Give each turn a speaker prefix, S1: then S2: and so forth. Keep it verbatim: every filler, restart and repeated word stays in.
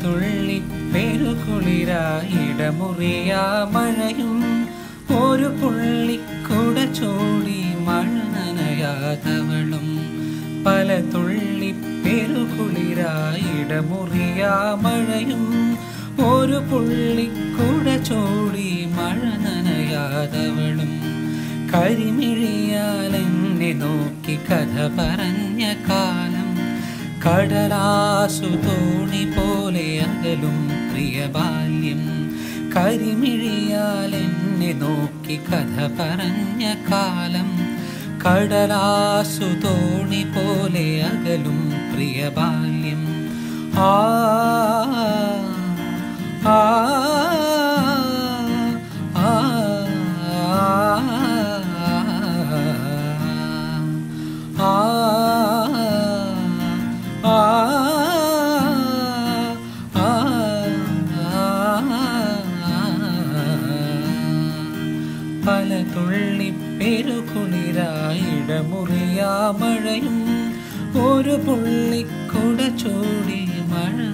S1: തുള്ളി പെരുകുളിരായിടമുറിയാ മഴയും ഒരു പുള്ളിക്കുട ചൂടി മഴ നനയാതവളും പല തുള്ളി പെരുകുളിരായിടമുറിയാ മഴയും ഒരു പുള്ളിക്കുട ചൂടി മഴ നനയാതവളും കരിമിഴിയാൽ എന്നെ നോക്കി കഥ പറഞ്ഞ കാലം കടലാസു തോണി പോലെ അകലും പ്രിയ ബാല്യം കരിമിഴിയാൽ എന്നെ നോക്കി കഥ പറഞ്ഞ കാലം കടലാസു തോണി പോലെ അകലും പ്രിയ ബാല്യം ആ ആ പല തുള്ളി പെരുകുളിരായിടമുറിയാ മഴയും ഒരു പുള്ളിക്കുട ചൂടി മഴ